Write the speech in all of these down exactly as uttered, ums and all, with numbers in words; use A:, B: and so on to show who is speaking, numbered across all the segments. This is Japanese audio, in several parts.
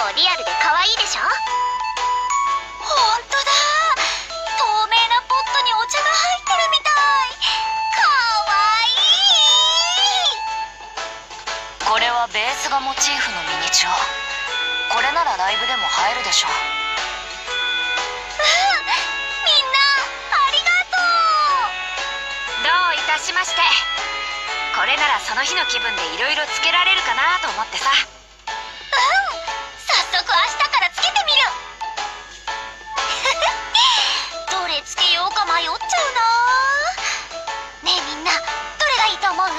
A: 構リアルで可愛いでしょ。ほんとだ、透明なポットにお茶が入ってるみたい。かわいい。
B: これはベースがモチーフのミニチュア。これならライブでも映えるでしょ。
A: うん、みんなありがとう。
B: どういたしまして。これならその日の気分でいろいろつけられるかなと思ってさ。
A: うん、早速明日からつけてみる。どれつけようか迷っちゃうな。ねえみんな、どれがいいと思う？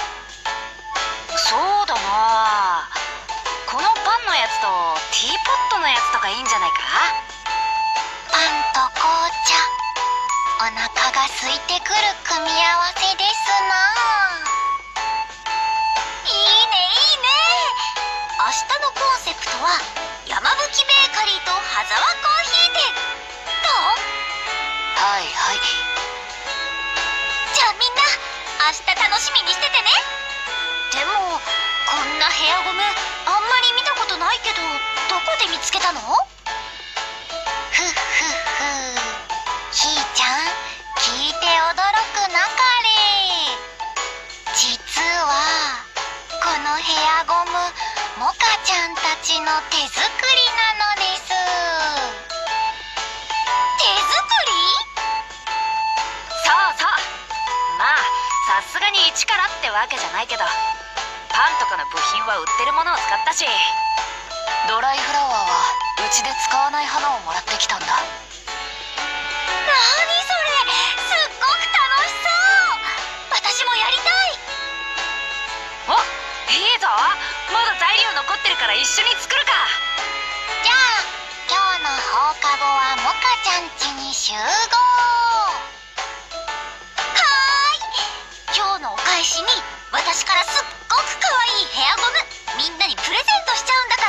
B: そうだな、このパンのやつとティーポットのやつとかいいんじゃないか。
A: パンと紅茶、お腹が空いてくる組み合わせですな。いいねいいね。明日のコンセプトは山吹ベーカリーと羽沢コーヒー店。どう？
B: はいはい。
A: じゃあみんな明日楽しみにしててね。でもこんなヘアゴムあんまり見たことないけど、どこで見つけたの？ふっふっふ、ひーちゃん聞いて驚くなかれ。実はこのヘアゴム、モカちゃんたちの手作りなのです。手作り？
B: そうそう。まあさすがに一からってわけじゃないけど、パンとかの部品は売ってるものを使ったし、ドライフラワーはうちで使わない花をもらってきたんだ。
A: なにそれ、すっごく楽しそう。私もやりたい。
B: お、いいぞ。まだ材料残ってるから一緒に作るか。
A: じゃあ今日の放課後はモカちゃん家に集合。はーい、今日のお返しに私からすっごくかわいいヘアゴムみんなにプレゼントしちゃうんだ